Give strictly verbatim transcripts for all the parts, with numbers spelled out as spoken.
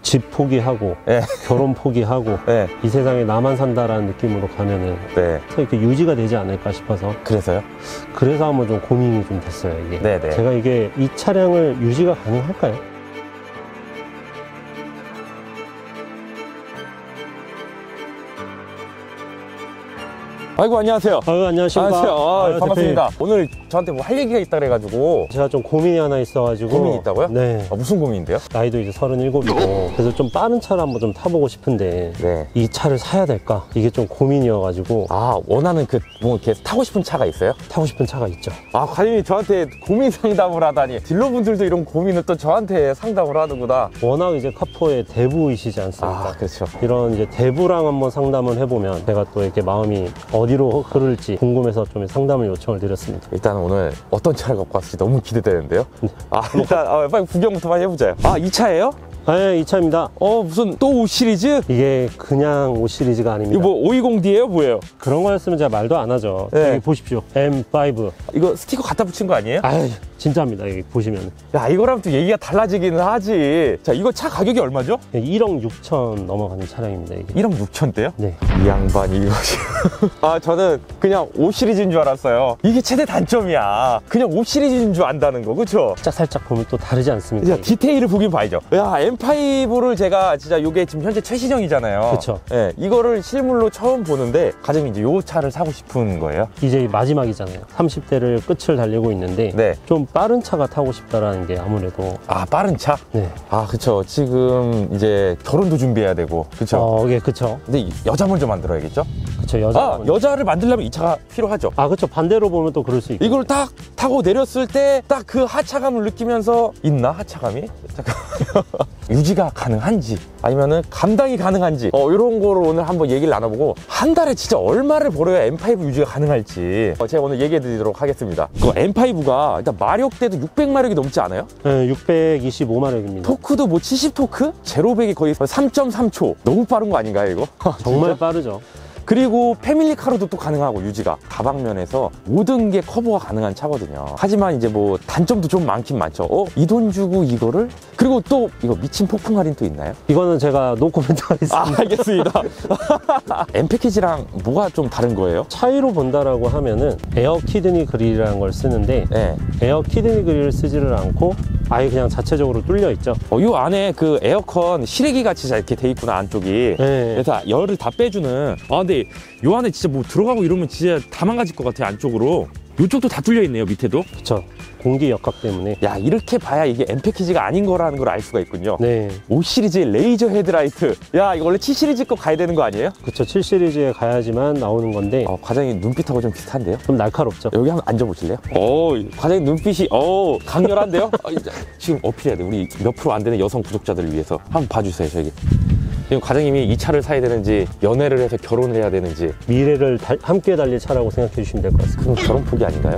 집 포기하고 네. 결혼 포기하고 네. 이 세상에 나만 산다라는 느낌으로 가면은 네. 이렇게 유지가 되지 않을까 싶어서. 그래서요? 그래서 한번 좀 고민이 좀 됐어요, 이게. 네네. 제가 이게 이 차량을 유지가 가능할까요? 아이고, 안녕하세요. 아유, 안녕하십니까. 안녕하세요. 아, 아유, 반갑습니다. 대표님. 오늘 저한테 뭐 할 얘기가 있다 그래가지고. 제가 좀 고민이 하나 있어가지고. 고민이 있다고요? 네. 아, 무슨 고민인데요? 나이도 이제 서른일곱이고 그래서 좀 빠른 차를 한번 좀 타보고 싶은데 네. 이 차를 사야 될까? 이게 좀 고민이어가지고. 아, 원하는 그 뭐 이렇게 타고 싶은 차가 있어요? 타고 싶은 차가 있죠. 아, 과장님이 저한테 고민 상담을 하다니. 딜러분들도 이런 고민을 또 저한테 상담을 하는구나. 워낙 이제 카포의 대부이시지 않습니까? 아, 그렇죠. 이런 이제 대부랑 한번 상담을 해보면 제가 또 이렇게 마음이 어디로 흐를지 궁금해서 좀 상담을 요청을 드렸습니다. 일단 오늘 어떤 차를 갖고 왔을지 너무 기대되는데요. 아, 일단 아, 빨리 구경부터 많이 해보자요. 아, 이 차예요? 네, 이 차입니다. 어, 무슨 또 오 시리즈? 이게 그냥 오 시리즈가 아닙니다. 이거 뭐 오이공 디예요? 뭐예요? 그런 거였으면 제가 말도 안 하죠. 네. 여기 보십시오. 엠 파이브. 이거 스티커 갖다 붙인 거 아니에요? 아유, 진짜입니다. 여기 보시면. 야, 이거랑 또 얘기가 달라지기는 하지. 자, 이거 차 가격이 얼마죠? 일억 육천 넘어가는 차량입니다, 이게. 일억 육천대요? 네. 이 양반 이것이. 아, 저는 그냥 오 시리즈인 줄 알았어요. 이게 최대 단점이야. 그냥 오 시리즈인 줄 안다는 거, 그쵸? 살짝 살짝 보면 또 다르지 않습니까? 야, 이게? 디테일을 보긴 봐야죠. 야, 엠 파이브를 제가 진짜 이게 지금 현재 최신형이잖아요. 그쵸. 예, 이거를 실물로 처음 보는데 가장 이제 요 차를 사고 싶은 거예요. 이제 마지막이잖아요. 삼십 대를 끝을 달리고 있는데 네. 좀 빠른 차가 타고 싶다라는 게 아무래도. 아, 빠른 차? 네. 아, 그쵸. 지금 이제 결혼도 준비해야 되고, 그쵸. 어, 예, 그쵸. 근데 여자 먼저 만들어야겠죠? 그쵸, 여자. 아, 여자를 만들려면 이 차가 필요하죠. 아, 그쵸. 반대로 보면 또 그럴 수 있고. 이걸 딱 타고 내렸을 때 딱 그 하차감을 느끼면서 있나 하차감이? 잠깐 유지가 가능한지 아니면은 감당이 가능한지 어 이런 거를 오늘 한번 얘기를 나눠보고 한 달에 진짜 얼마를 벌어야 엠 파이브 유지가 가능할지 어, 제가 오늘 얘기해 드리도록 하겠습니다. 그 엠 파이브가 일단 마력대도 육백 마력이 넘지 않아요? 네, 육백이십오 마력입니다. 토크도 뭐 칠십 토크? 제로백이 거의 삼 점 삼 초 너무 빠른 거 아닌가요 이거? 정말 빠르죠. 그리고 패밀리카로도 또 가능하고 유지가 다방면에서 모든 게 커버가 가능한 차거든요. 하지만 이제 뭐 단점도 좀 많긴 많죠. 어? 이 돈 주고 이거를? 그리고 또 이거 미친 폭풍 할인 또 있나요? 이거는 제가 노코멘트 하겠습니다. 아, 알겠습니다. M 패키지랑 뭐가 좀 다른 거예요? 차이로 본다라고 하면은 에어 키드니 그릴이라는 걸 쓰는데 네. 에어 키드니 그릴을 쓰지를 않고 아예 그냥 자체적으로 뚫려 있죠. 어, 요 안에 그 에어컨 실외기 같이 이렇게 돼 있구나 안쪽이. 네. 그래서 열을 다 빼주는. 아, 근데 요 안에 진짜 뭐 들어가고 이러면 진짜 다 망가질 것 같아요 안쪽으로. 요쪽도 다 뚫려 있네요 밑에도. 그쵸. 공기 역학 때문에. 야, 이렇게 봐야 이게 M 패키지가 아닌 거라는 걸 알 수가 있군요. 네. 오 시리즈의 레이저 헤드라이트. 야, 이거 원래 칠 시리즈 거 가야 되는 거 아니에요? 그쵸. 칠 시리즈에 가야지만 나오는 건데 어, 과장님 눈빛하고 좀 비슷한데요? 좀 날카롭죠. 여기 한번 앉아보실래요? 오, 과장님 눈빛이 어 강렬한데요? 어, 이제 지금 어필해야 돼. 우리 몇 프로 안 되는 여성 구독자들을 위해서 한번 봐주세요. 저기. 지금 과장님이 이 차를 사야 되는지 연애를 해서 결혼을 해야 되는지 미래를 달, 함께 달릴 차라고 생각해 주시면 될 것 같습니다. 그럼 결혼 포기 아닌가요?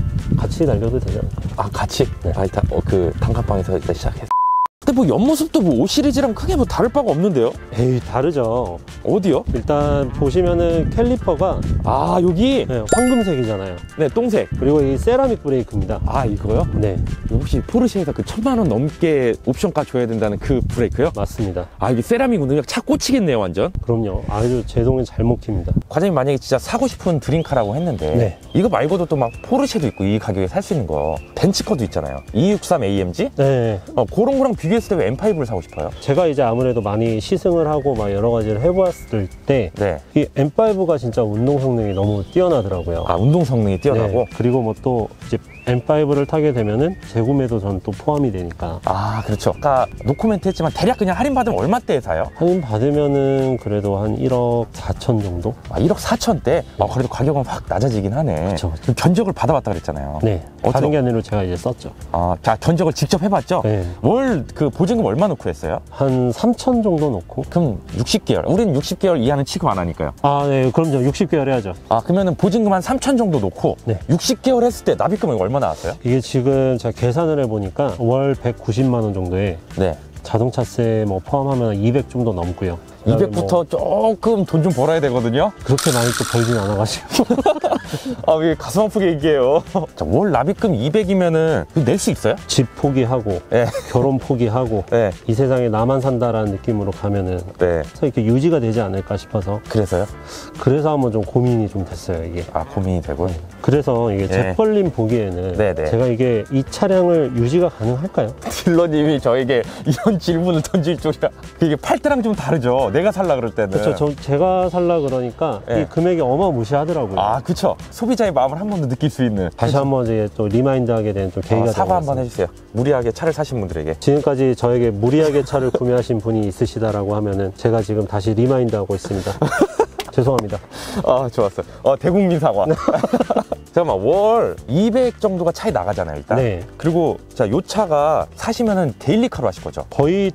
같이 달려도 되지 않을까요? 아, 같이? 네. 아, 일단 어, 그 단칸방에서 일단 시작했어. 근데 뭐 옆모습도 뭐 오 시리즈랑 크게 뭐 다를 바가 없는데요? 에이, 다르죠. 어디요? 일단 보시면은 캘리퍼가 아, 여기? 네, 황금색이잖아요. 네, 똥색. 그리고 이 세라믹 브레이크입니다. 아, 이거요? 네, 혹시 포르쉐에서 그 천만 원 넘게 옵션가 줘야 된다는 그 브레이크요? 맞습니다. 아, 이게 세라믹이군요. 차 꽂히겠네요, 완전. 그럼요. 아주 제동이 잘 먹힙니다. 과장님 만약에 진짜 사고 싶은 드림카라고 했는데 네. 이거 말고도 또 막 포르쉐도 있고 이 가격에 살 수 있는 거 벤츠커도 있잖아요. 이육삼 에이엠지? 네, 어, 그런 거랑 비교했을 때 왜 엠 파이브를 사고 싶어요? 제가 이제 아무래도 많이 시승을 하고 막 여러 가지를 해보았을 때 네. 이 엠 파이브가 진짜 운동 성능이 너무 뛰어나더라고요. 아, 운동 성능이 뛰어나고? 네, 그리고 뭐 또 이제 엠 파이브를 타게 되면은 재구매도 전 또 포함이 되니까 아, 그렇죠. 아까 노코멘트 했지만 대략 그냥 할인 받으면 얼마대에 사요? 할인 받으면은 그래도 한 일억 사천 정도? 아, 일억 사천대? 아, 그래도 가격은 확 낮아지긴 하네. 그쵸, 그쵸. 그럼 견적을 받아봤다 그랬잖아요. 네, 어쩌- 다른 게 아니라 제가 이제 썼죠. 아, 자, 견적을 직접 해봤죠? 네, 월 그 보증금 얼마 넣고 했어요? 한 삼천 정도 넣고. 그럼 육십 개월. 우리는 육십 개월 이하는 취급 안 하니까요. 아, 네, 그럼요. 육십 개월 해야죠. 아, 그러면은 보증금 한 삼천 정도 놓고 네. 육십 개월 했을 때 납입금이 얼마 나왔어요? 이게 지금 제가 계산을 해보니까 월 백구십만 원 정도에 네. 자동차세 뭐 포함하면 이백 좀 더 넘고요. 이백부터 조금 돈 좀 벌어야 되거든요. 그렇게 많이 또 벌진 않아가지고. 아, 왜 가슴 아프게 얘기해요. 자, 월 납입금 이백이면은 낼 수 있어요? 집 포기하고, 네. 결혼 포기하고, 네. 이 세상에 나만 산다라는 느낌으로 가면은 네. 이렇게 유지가 되지 않을까 싶어서. 그래서요? 그래서 한번 좀 고민이 좀 됐어요, 이게. 아, 고민이 되고. 그래서 이게 네. 재벌님 보기에는 네네. 제가 이게 이 차량을 유지가 가능할까요? 딜러님이 저에게 이런 질문을 던질 줄이야. 이게 팔 때랑 좀 다르죠. 내가 살라 그럴 때는. 그렇죠. 저 제가 살라 그러니까 네. 이 금액이 어마무시하더라고요. 아, 그쵸. 소비자의 마음을 한 번 더 느낄 수 있는. 다시 한번 이제 또 리마인드하게 된 좀 계기가 어, 사과 되는 한번 것 같습니다. 해주세요. 무리하게 차를 사신 분들에게. 지금까지 저에게 무리하게 차를 구매하신 분이 있으시다라고 하면은 제가 지금 다시 리마인드하고 있습니다. 죄송합니다. 아, 좋았어요. 어, 대국민 사과. 잠깐만, 월 이백 정도가 차이 나가잖아요, 일단. 네. 그리고 자, 요 차가 사시면은 데일리카로 하실 거죠? 거의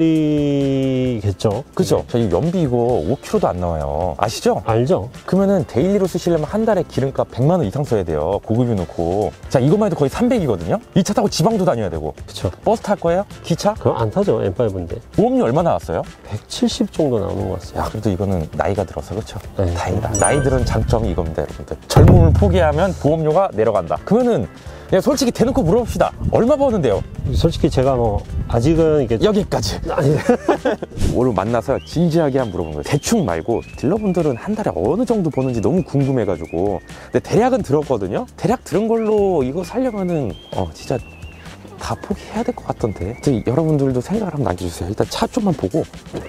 데일리겠죠. 그죠? 저희 연비 이거 오 킬로미터도 안 나와요. 아시죠? 알죠? 그러면은 데일리로 쓰시려면 한 달에 기름값 백만 원 이상 써야 돼요. 고급유 넣고. 자, 이것만 해도 거의 삼백이거든요? 이 차 타고 지방도 다녀야 되고. 그쵸. 버스 탈 거예요? 기차? 그럼 안 타죠, 엠 파이브인데. 보험료 얼마 나왔어요? 백칠십 정도 나오는 것 같습니다. 야, 그래도 이거는 나이가 들어서 그렇죠? 네. 다행이다. 나이 들은 장점이 이겁니다, 여러분들. 젊음을 포기하면 보험료가 내려간다. 그러면은 그냥 솔직히 대놓고 물어봅시다. 얼마 버는데요? 솔직히 제가 뭐 아직은 이게 여기까지. 아니 오늘 만나서 진지하게 한번 물어본 거예요. 대충 말고 딜러분들은 한 달에 어느 정도 버는지 너무 궁금해가지고. 근데 대략은 들었거든요. 대략 들은 걸로 이거 살려면은 어 진짜 다 포기해야 될 것 같던데. 근데 여러분들도 생각을 한번 남겨주세요. 일단 차 좀만 보고.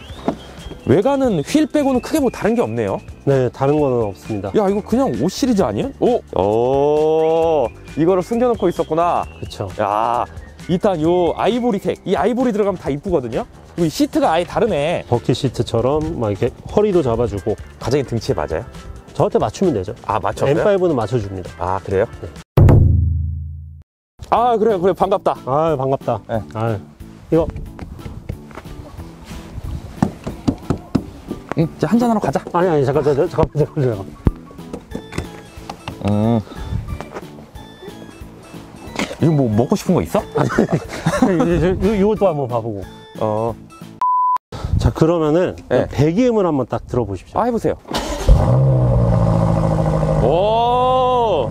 외관은 휠 빼고는 크게 뭐 다른 게 없네요. 네, 다른 거는 없습니다. 야, 이거 그냥 오 시리즈 아니에요? 오! 오! 이거를 숨겨놓고 있었구나. 그렇죠. 야, 일단 요 아이보리색, 이 아이보리 들어가면 다 이쁘거든요? 그리고 이 시트가 아예 다르네. 버킷 시트처럼 막 이렇게 허리도 잡아주고 가장의 등치에 맞아요? 저한테 맞추면 되죠. 아, 맞췄어요? 엠 파이브는 맞춰줍니다. 아, 그래요? 네. 아, 그래요, 그래, 반갑다. 아 반갑다. 네. 아 이거 응, 이제 한잔하러 가자. 아니 아니 잠깐 잠깐 잠깐 잠깐 잠깐. 음. 이거 뭐 먹고 싶은 거 있어? 이것도 한번 봐보고. 어. 자 그러면은 네. 배기음을 한번 딱 들어보십시오. 아, 해보세요. 오!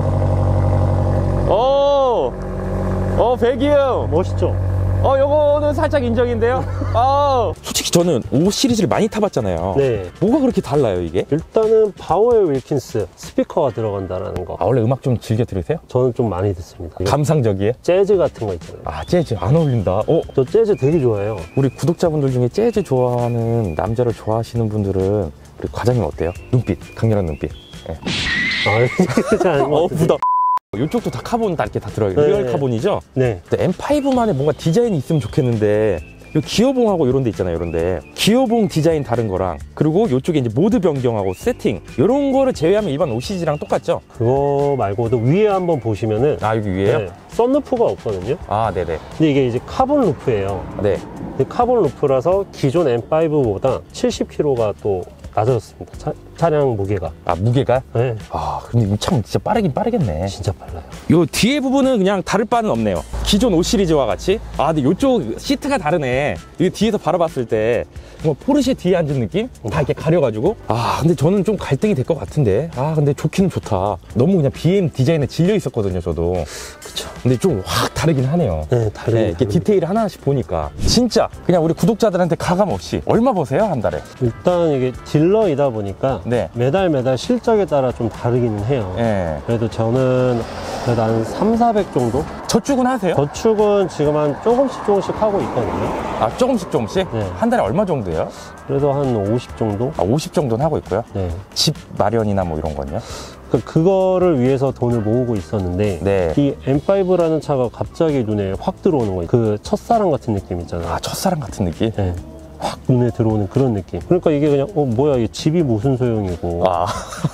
오! 어, 배기음! 멋있죠? 어, 요거는 살짝 인정인데요? 아, 솔직히 저는 오 시리즈를 많이 타봤잖아요. 네. 뭐가 그렇게 달라요, 이게? 일단은 바우엘 윌킨스 스피커가 들어간다라는 거. 아, 원래 음악 좀 즐겨 들으세요? 저는 좀 많이 듣습니다. 감상적이에요? 재즈 같은 거 있잖아요. 아, 재즈 안 어울린다. 어, 저 재즈 되게 좋아해요. 우리 구독자분들 중에 재즈 좋아하는 남자를 좋아하시는 분들은 우리 과장님 어때요? 눈빛, 강렬한 눈빛. 네. 아, 잘 아닌 것 어, 같은데. 부담. 이쪽도 다 카본 다 이렇게 다 들어요. 네. 리얼 카본이죠? 네. 근데 엠 파이브만의 뭔가 디자인이 있으면 좋겠는데 요 기어봉하고 이런 데 있잖아요, 이런데 기어봉 디자인 다른 거랑 그리고 요쪽에 이제 모드 변경하고 세팅 이런 거를 제외하면 일반 오 시리즈랑 똑같죠? 그거 말고도 위에 한번 보시면은 아, 여기 위에요? 네, 썬루프가 없거든요. 아, 네네. 근데 이게 이제 카본 루프예요. 네. 근데 카본 루프라서 기존 엠 파이브보다 칠십 킬로그램가 또 낮아졌습니다. 차, 차량 무게가. 아, 무게가? 네, 아, 근데 이 차 진짜 빠르긴 빠르겠네. 진짜 빨라요. 요 뒤에 부분은 그냥 다를 바는 없네요. 기존 오 시리즈와 같이. 아, 근데 요쪽 시트가 다르네. 이거 뒤에서 바라봤을 때 뭐 포르쉐 뒤에 앉은 느낌? 다 이렇게 가려가지고. 아, 근데 저는 좀 갈등이 될 것 같은데. 아, 근데 좋기는 좋다. 너무 그냥 비엠 디자인에 질려 있었거든요, 저도. 그쵸. 근데 좀 확 다르긴 하네요. 네, 다르긴 네, 이렇게 다릅니다. 디테일 하나씩 보니까 진짜 그냥 우리 구독자들한테 가감 없이 얼마 버세요, 한 달에? 일단 이게 딜러이다 보니까 네. 매달 매달 실적에 따라 좀 다르기는 해요. 예. 그래도 저는 그래도 한 삼사백 정도? 저축은 하세요? 저축은 지금 한 조금씩 조금씩 하고 있거든요. 아, 조금씩 조금씩? 네. 한 달에 얼마 정도예요? 그래도 한 오십 정도? 아, 오십 정도는 하고 있고요. 네. 집 마련이나 뭐 이런 건요? 그, 그거를 위해서 돈을 모으고 있었는데 네. 이 엠 파이브라는 차가 갑자기 눈에 확 들어오는 거예요. 그 첫사랑 같은 느낌 있잖아요. 아, 첫사랑 같은 느낌? 네. 확 눈에 들어오는 그런 느낌. 그러니까 이게 그냥 어 뭐야 이 집이 무슨 소용이고 아,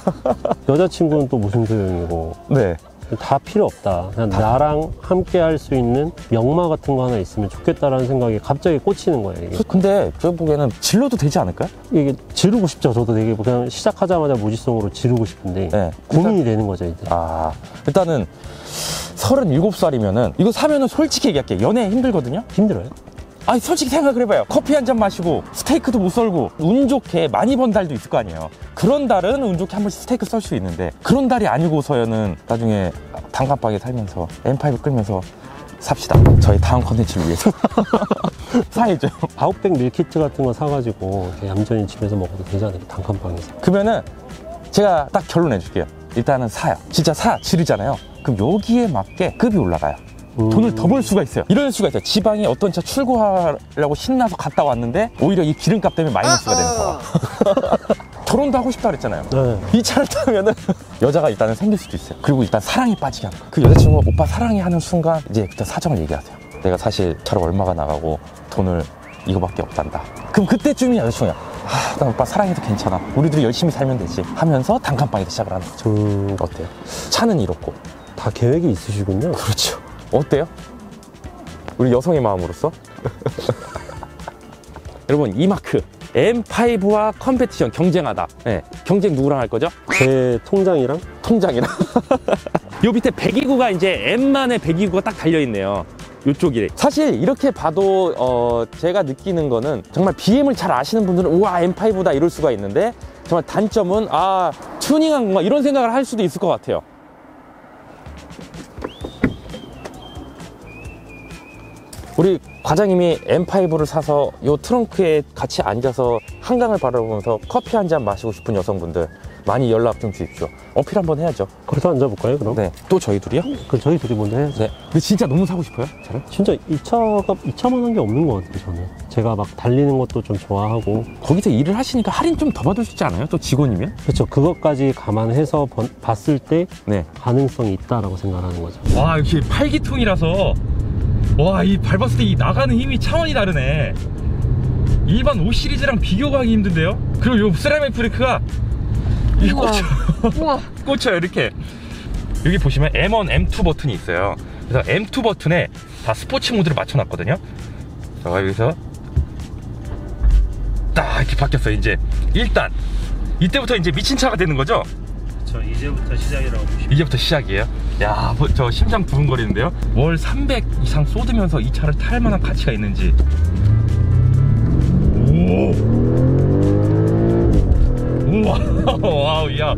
여자친구는 또 무슨 소용이고 네. 다 필요 없다. 그냥 나랑 함께 할 수 있는 명마 같은 거 하나 있으면 좋겠다라는 생각이 갑자기 꽂히는 거예요. 이게, 근데 저 보기에는 질러도 되지 않을까요? 이게 지르고 싶죠. 저도 되게 그냥 시작하자마자 무지성으로 지르고 싶은데 네. 고민이 되는 거죠 이제. 아, 일단은 서른일곱 살이면은 이거 사면은 솔직히 얘기할게. 연애 힘들거든요? 힘들어요. 아니 솔직히 생각을 해봐요. 커피 한 잔 마시고 스테이크도 못 썰고 운 좋게 많이 번 달도 있을 거 아니에요. 그런 달은 운 좋게 한 번씩 스테이크 썰 수 있는데 그런 달이 아니고서는 나중에 단칸방에 살면서 엠 파이브 끌면서 삽시다. 저희 다음 컨텐츠를 위해서 사야죠. 아웃백 밀키트 같은 거 사가지고 이렇게 얌전히 집에서 먹어도 되잖아요. 단칸방에서. 그러면은 제가 딱 결론 내줄게요. 일단은 사요. 진짜 사 지르잖아요. 그럼 여기에 맞게 급이 올라가요. 음. 돈을 더 벌 수가 있어요. 이럴 수가 있어요. 지방에 어떤 차 출고하려고 신나서 갔다 왔는데 오히려 이 기름값 때문에 마이너스가 되는 상황. 결혼도 하고 싶다 그랬잖아요. 네. 이 차를 타면은 여자가 일단은 생길 수도 있어요. 그리고 일단 사랑에 빠지게 하는 거예요. 그 여자친구가 오빠 사랑해 하는 순간 이제 그때 사정을 얘기하세요. 내가 사실 차를 얼마가 나가고 돈을 이거밖에 없단다. 그럼 그때쯤이 여자친구야. 아, 나 오빠 사랑해도 괜찮아. 우리들이 열심히 살면 되지. 하면서 단칸방에서 시작을 하는 거죠. 음, 어때요? 차는 이렇고. 다 계획이 있으시군요. 그렇죠. 어때요? 우리 여성의 마음으로서? 여러분 이마크 엠 파이브와 컴페티션 경쟁하다. 네, 경쟁 누구랑 할 거죠? 제 통장이랑 통장이랑. 요 밑에 배기구가 이제 M만의 배기구가 딱 달려있네요. 요쪽이 사실 이렇게 봐도 어 제가 느끼는 거는 정말 비엠을 잘 아시는 분들은 우와 엠 파이브다 이럴 수가 있는데 정말 단점은 아 튜닝한 건가 이런 생각을 할 수도 있을 것 같아요. 우리 과장님이 엠 파이브를 사서 요 트렁크에 같이 앉아서 한강을 바라보면서 커피 한 잔 마시고 싶은 여성분들 많이 연락 좀 주십시오. 어필 한번 해야죠. 거기서 앉아볼까요, 그럼? 네. 또 저희 둘이요? 그 저희 둘이 먼저 해야죠. 네. 근데 진짜 너무 사고 싶어요, 차를? 진짜 이 차가 이 차만한 게 없는 것 같아요, 저는. 제가 막 달리는 것도 좀 좋아하고. 거기서 일을 하시니까 할인 좀 더 받을 수 있지 않아요? 또 직원이면? 그렇죠. 그것까지 감안해서 번- 봤을 때 네. 가능성이 있다라고 생각하는 거죠. 와 역시 팔 기통이라서 와 이 밟았을 때 이 나가는 힘이 차원이 다르네. 일반 오 시리즈랑 비교하기 힘든데요. 그리고 요 세라믹 브레이크가 이 꽂혀 우와. 꽂혀요 이렇게. 여기 보시면 엠 원, 엠 투 버튼이 있어요. 그래서 엠 투 버튼에 다 스포츠 모드를 맞춰놨거든요. 자 여기서 딱 이렇게 바뀌었어요. 이제 일단 이때부터 이제 미친 차가 되는 거죠. 그렇죠. 이제부터 시작이라고 보시면. 이제부터 시작이에요. 야, 뭐, 저 심장 두근거리는데요. 월 삼백 이상 쏟으면서 이 차를 탈 만한 가치가 있는지. 오, 우와, 와우, 야,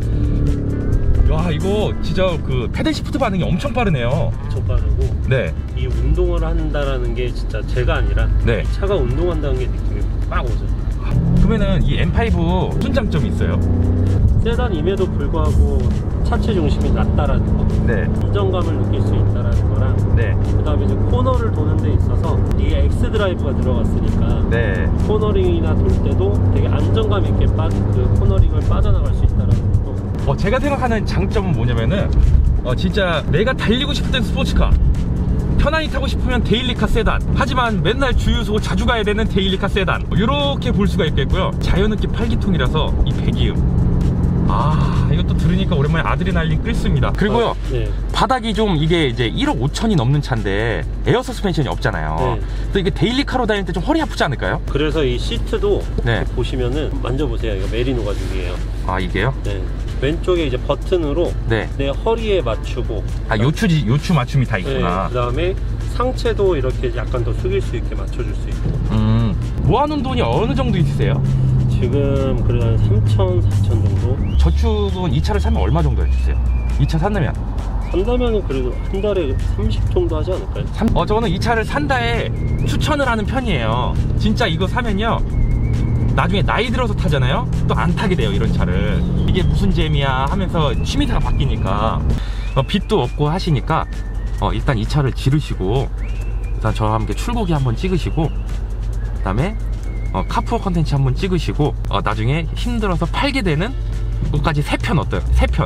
야, 이거 진짜 그 페달 시프트 반응이 엄청 빠르네요. 엄청 빠르고 네, 이 운동을 한다라는 게 진짜 제가 아니라 네. 이 차가 운동한다는 게 느낌이 빡 오죠. 그러면은 이 엠 파이브 무슨 장점이 있어요? 세단임에도 불구하고 차체 중심이 낮다라는 거, 네, 안정감을 느낄 수 있다라는 거랑, 네, 그 다음에 이제 코너를 도는 데 있어서 이 엑스 드라이브가 들어갔으니까 네. 코너링이나 돌 때도 되게 안정감 있게 빠, 그 코너링을 빠져나갈 수 있다라는 것도. 어, 제가 생각하는 장점은 뭐냐면은 어, 진짜 내가 달리고 싶을 땐 스포츠카, 편안히 타고 싶으면 데일리카 세단, 하지만 맨날 주유소 자주 가야 되는 데일리카 세단, 이렇게 볼 수가 있겠고요. 자연느낌 팔 기통이라서 이 배기음, 아 이것도 들으니까 오랜만에 아드레날린 끓습니다. 그리고요, 아, 네. 바닥이 좀 이게 이제 일억 오천이 넘는 차인데 에어 서스펜션이 없잖아요. 네. 또 이게 데일리카로 다닐 때 좀 허리 아프지 않을까요? 그래서 이 시트도 네. 보시면은 만져보세요. 이거 메리노 가죽이에요. 아 이게요? 네. 왼쪽에 이제 버튼으로 네. 내 허리에 맞추고, 아 요추지 요추 맞춤이 다 있구나. 그 다음에 상체도 이렇게 약간 더 숙일 수 있게 맞춰줄 수 있고. 음, 모아놓은 돈이 어느 정도 있으세요? 지금 그래도 한 삼천, 사천 정도? 저축은 이 차를 사면 얼마 정도 해주세요? 이 차 산다면? 산다면은 그래도 한 달에 삼십 정도 하지 않을까요? 어, 저는 이 차를 산다에 추천을 하는 편이에요. 진짜 이거 사면요, 나중에 나이 들어서 타잖아요? 또 안 타게 돼요, 이런 차를. 이게 무슨 재미야 하면서 취미가 바뀌니까. 어, 빚도 없고 하시니까 어, 일단 이 차를 지르시고, 일단 저와 함께 출고기 한번 찍으시고, 그 다음에 어, 카푸어 컨텐츠 한번 찍으시고, 어, 나중에 힘들어서 팔게 되는 것까지 세 편 어때요? 세 편.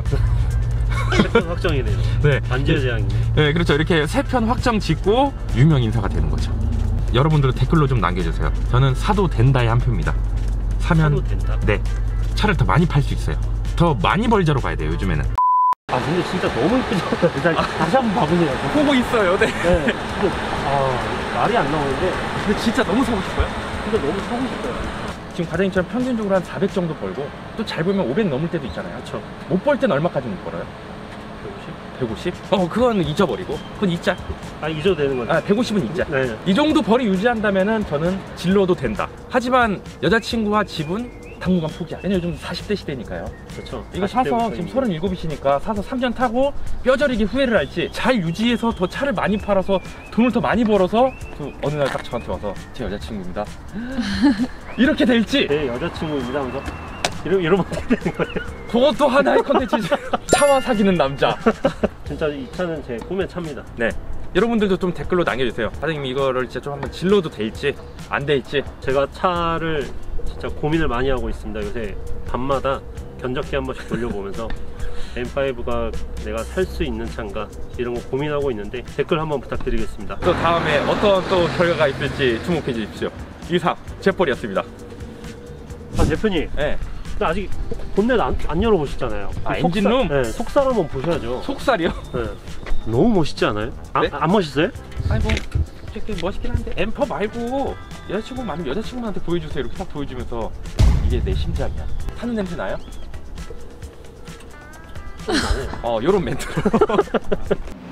세편 확정이네요. 네. 반지의 제약이네. 네, 그렇죠. 이렇게 세 편 확정 짓고 유명 인사가 되는 거죠. 여러분들은 댓글로 좀 남겨주세요. 저는 사도 된다의 한 표입니다. 사면 사도 된다? 네, 차를 더 많이 팔 수 있어요. 더 많이 벌자로 가야 돼요, 요즘에는. 아 근데 진짜 너무 이쁘죠? 일단 다시 한번 봐보세요. 보고 있어요, 네. 네. 근데 아 말이 안 나오는데 근데 진짜 너무 사고 싶어요. 근데 너무 사고 싶어요. 지금 과장님처럼 평균적으로 한 사백 정도 벌고, 또 잘 벌면 오백 넘을 때도 있잖아요. 그렇죠. 못 벌 때는 얼마까지 못 벌어요? 백오십? 백오십? 어 그건 잊어버리고 그건 잊자. 아, 잊어도 되는 거죠? 아 백오십은 잊자. 네. 이 정도 벌이 유지한다면은 저는 질러도 된다. 하지만 여자친구와 집은 당분간 포기야. 왜냐면 요즘 사십 대 시대니까요. 그렇죠. 이거 사서 지금 서른일곱이시니까 사서 삼 년 타고 뼈저리게 후회를 할지 잘 유지해서 더 차를 많이 팔아서 돈을 더 많이 벌어서 그 어느 날 딱 저한테 와서 제 여자친구입니다. 이렇게 될지 제 여자친구입니다 하면서 이러, 이러면 어떻게 되는 거예요? 그것도 하나의 컨텐츠죠. 차와 사귀는 남자. 진짜 이 차는 제 꿈의 차입니다. 네. 여러분들도 좀 댓글로 남겨주세요. 사장님 이거를 진짜 좀 한번 질러도 될지 안 될지. 제가 차를 진짜 고민을 많이 하고 있습니다. 요새 밤마다 견적기 한 번씩 돌려보면서 엠 파이브가 내가 살 수 있는 차인가 이런 거 고민하고 있는데 댓글 한번 부탁드리겠습니다. 또 다음에 어떤 또 결과가 있을지 주목해 주십시오. 이상 제벌이었습니다. 아, 대표님, 네. 근데 아직 본넷 안, 안 열어보셨잖아요. 아, 속살- 엔진룸? 네, 속살 한번 보셔야죠. 속살이요? 네. 너무 멋있지 않아요? 아, 네? 안 멋있어요? 아니 뭐 되게 멋있긴 한데 엠퍼 말고 여자친구 많으면 여자친구한테 보여주세요. 이렇게 딱 보여주면서 이게 내 심장이야. 타는 냄새 나요? 좀 나네. 어 요런 멘트로